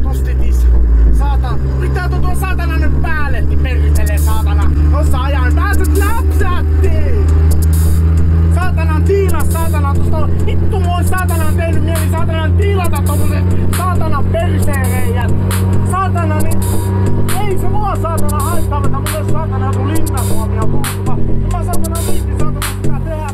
vitustitis. Saatana, pitää tuo saatana nyt päälle, niin perkele saatana. Tuossa ajan pääset läpsättiin. Saatanan tiilas, saatana, tuosta vittu moi saatana on tehnyt mieli saatanan tiilata tommoset saatanan perseereijät. Saatana niin, ei se mua saatana haittaa, mutta mulle saatana joku linnasuomia puuttuva. Mä saatana viitti saatana sitä tehdä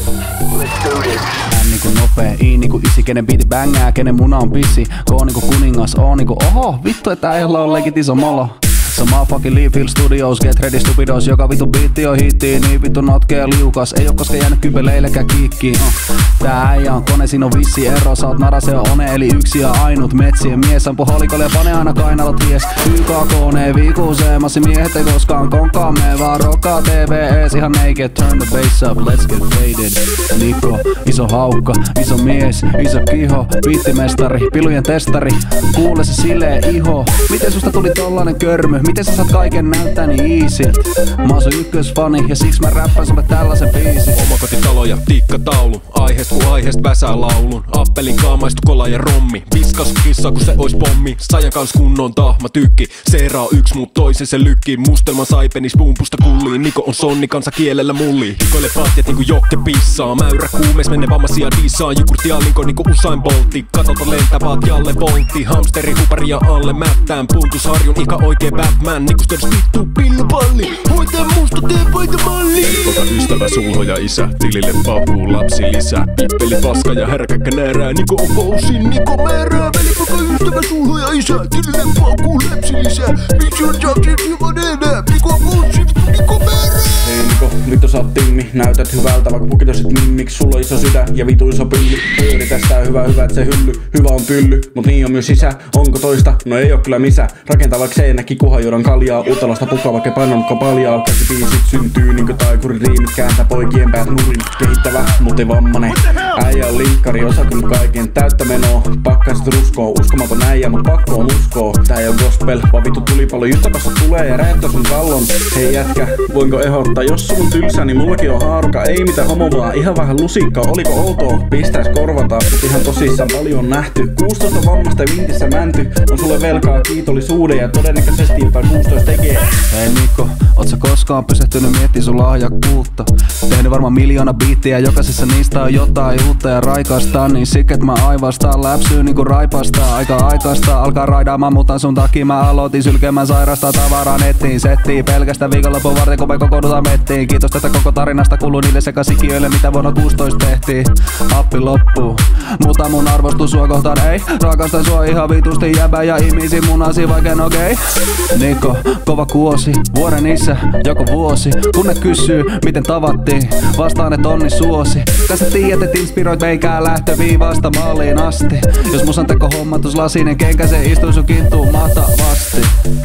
N niinku nopee, I niinku isi, kenen biiti bängää, kenen muna on pissi. K niinku kuningas, O niinku oho, vittu et äijällä on legit iso molo. Sama fucking Leaf Hill Studios, get ready stupidos. Joka vitu biitti on hitti, niin vitu notkea liukas. Ei oo koskaan jäänyt kypeleillekään kikkiin. Tää äijä on kone, siinä on vissi ero. Sä oot nara, se on one, eli yksi ja ainut metsien mies. Ampu holikolle ja pane aina kainalot ties. YK-koneen viikusee, massi miehet ei koskaan konkaa. Me vaan rokkaa TVS ihan naked. Turn the bass up, let's get faded. Niko, iso haukka, iso mies, iso kiho. Biittimestari, pilujen testari. Kuule se silee iho. Miten susta tuli tollanen körmy? Miten sä saat kaiken näyttää niin easy? Mä oon sun ykkösfani ja siksi mä räppään sulle tällaisen biisin. Omakotitalo ja tikkataulu, aiheest ku aiheest väsää laulun. Appelin kaamaistu kola ja rommi, viskas kissa ku se ois pommi. Sajan kans kunnon tahma tykki, Seera on yks mut toisen se lykki. Mustelman saipenis pumpusta kulliin, Niko on sonni kansa kielellä mulli. Hikoile patjat niinku jokke pissaa, mäyrä kuumees menne vammasia dissaa. Jukurti alinko niinku Usain Boltti, katolta lentävaat jalle voltti. Hamsteri huparia alle mättään, puntusharjun ika oikee Batman. Niinku störs vittu pillupalli, hoitaa musta teepaitamalli. Ota ystävä, sulho ja isä, tilille papuu lapsi lisää. Pippeli paska ja härkäkkä närää, Niko on boussi, Niko määrää. Velipoka ystävä, sulho ja isä, tilille papuu lapsi lisää. Vitsi on jaksit hieman enää, Niko on boussi, Niko määrää. Hei Niko, vittu sä oot timmi, näytät hyvältä vaikka pukitoisit mimmiksi. Sulla on iso sydän ja vitu iso pylly. Pyöri tästä on hyvä, et se hylly. Hyvä on pylly, mut niin on myös sisä. Onko toista? No ei oo kyllä misä. Rakentaa vaikka seinäkin, kuhan juodaan kaljaa. Uutalosta pukaa vaikka painonukko paljaa. Kaikki biisit syntyy niinkö taikurin riimit. Kääntää poikien päät nurin. Kehittävä, mut ei vammanen. Äijä on linkkari, osa kyllä kaiken täyttä menoa. Pakkasit ruskoo, uskomaton äijä, mut pakko on uskoo. Tää ei oo gospel, vaan vittu tulipallo. Jyttäpässä tulee ja räjättää sun kallon. Hei jätkä, voinko ehdottaa? Jos sun on tylsää, niin mullakin on haaruka. Ei mitään homo vaan, ihan vähän lusikkaa. Oliko outoa? Pistäis korvata, mut ihan tosissaan paljon on nähty. 16 vammasta ja vintissä mänty. On sulle velkaa kiitollisuuden ja todennäköisesti jotain 16 tekee. Hei Niko, oot sä koskaan pysähtynyt miettii sun lahjakkuutta? Tehnyt varmaan miljoona biittiä, jokaisessa niistä on jotain uutta ja raikasta. Niin siket mä aivastaan, läpsyy niinku raipastaa. Aika aikaista, alkaa raidaamaan, mutta sun takia mä aloitin sylkemään sairasta tavaraa nettiin. Settiin pelkästään viikonlopun varten, kun me kokoonnutaan mettiin. Kiitos tästä koko tarinasta kuuluu niille sekä sikiöille, mitä vuonna 16 tehtiin. Appi loppuu, mutta mun arvostus sua kohtaan ei. Rakastan sua ihan vitusti, jäbä ja imisi munasi vaiken okei. Niko, kova kuosi, vuoden isä, joko vuosi. Kun ne kysyy, miten tavattiin, vastaan et onni suosi. Tässä tiedät, et inspiroit meikää lähtöviivasta maaliin asti. Jos musan teko hommatus lasinen kenkä, se istuu sun kinttuun mahtavasti.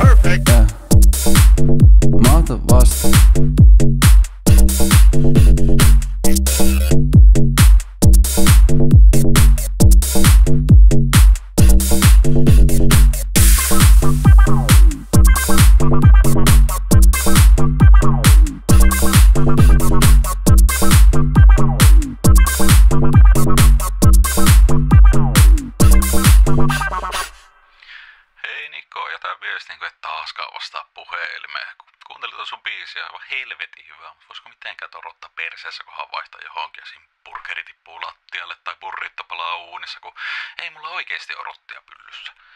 Yeah. Mahtavasti. Hei Niko, jätä viestin, kun et taaskaan vastaa puhelimeen. Kuuntelin tuon sun biisiä, aivan helvetin hyvää, mutta voisiko mitenkään torottaa perseessä, kunhan vaihtaa johonkin ja siinä burgeri tippuu lattialle tai burrito palaa uunissa, kun ei mulla oikeesti ole rottia pyllyssä.